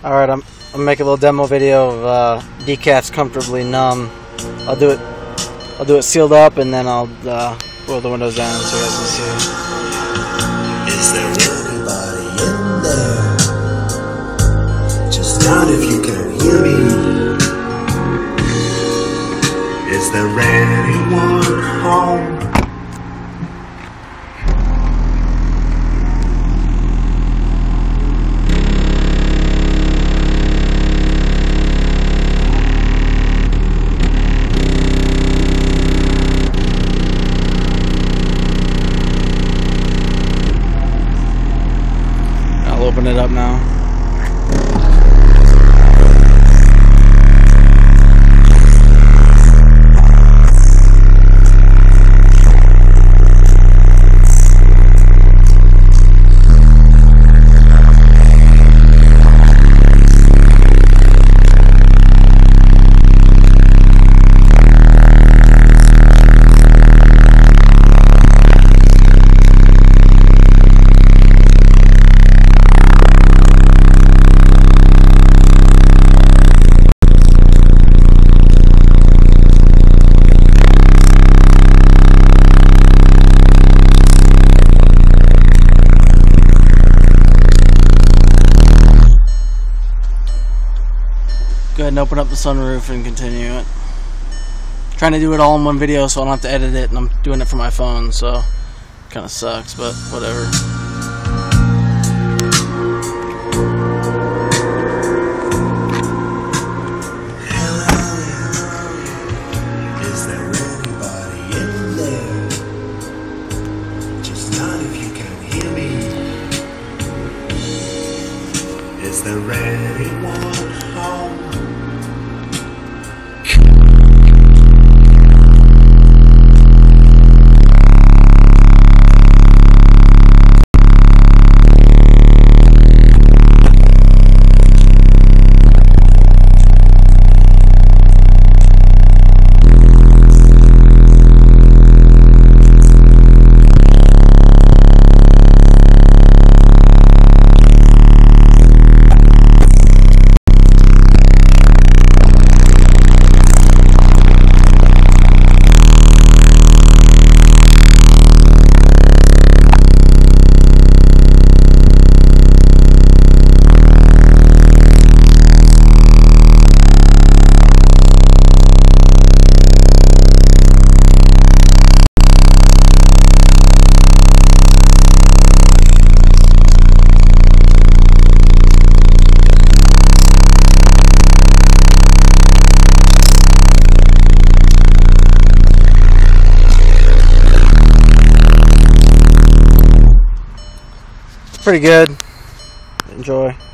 Alright, I'm gonna make a little demo video of decats comfortably numb. I'll do it sealed up, and then I'll roll the windows down so you guys can see. Is there anybody in there? Just not if you can hear me. Is there anyone home? I'll open it up now. Go ahead and open up the sunroof and continue it. Trying to do it all in one video so I don't have to edit it, and I'm doing it from my phone, so it kind of sucks, but whatever. Is there anybody in there? Just not if you can hear me. Is there anyone home? Pretty good. Enjoy.